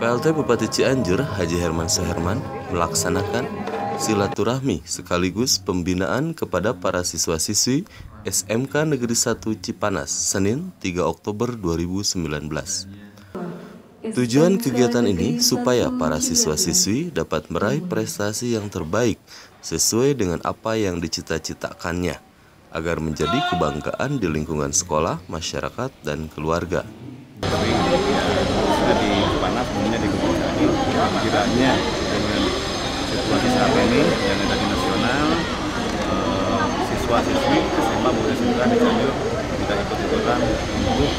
PLT Bupati Cianjur Haji Herman Suherman melaksanakan silaturahmi sekaligus pembinaan kepada para siswa-siswi SMK Negeri 1 Cipanas, Senin 3 Oktober 2019. Tujuan kegiatan ini supaya para siswa-siswi dapat meraih prestasi yang terbaik sesuai dengan apa yang dicita-citakannya, agar menjadi kebanggaan di lingkungan sekolah, masyarakat, dan keluarga. Sudah di Cipanas, umumnya di Gubernur kiranya dengan situasi saat ini yang ada di nasional, siswa-siswi SMA Bupati Cianjur di Cianjur tidak ikut-ikutan untuk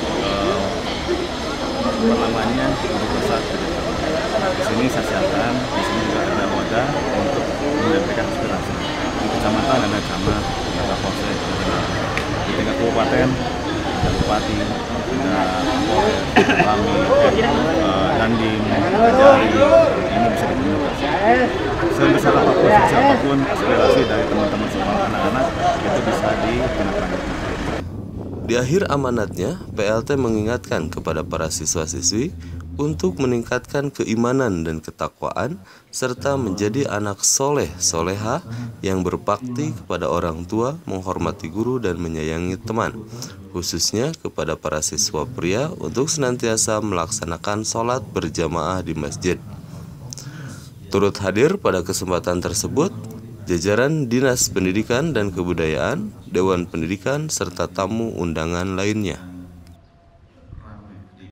untuk bersatu. Di sini saya siapkan, di sini juga ada wadah untuk menyampaikan aspirasi. Di kecamatan ada camat, ada polsek, di tingkat kabupaten ada bupati, ada polres, kami, dan di Jari ini bisa dikomunikasi. Sebesar apapun, siapapun aspirasi dari teman-teman sekolah anak-anak itu bisa ditindaklanjuti. Di akhir amanatnya, PLT mengingatkan kepada para siswa-siswi untuk meningkatkan keimanan dan ketakwaan, serta menjadi anak soleh, soleha yang berbakti kepada orang tua, menghormati guru, dan menyayangi teman, khususnya kepada para siswa pria untuk senantiasa melaksanakan sholat berjamaah di masjid. Turut hadir pada kesempatan tersebut jajaran Dinas Pendidikan dan Kebudayaan, Dewan Pendidikan, serta tamu undangan lainnya.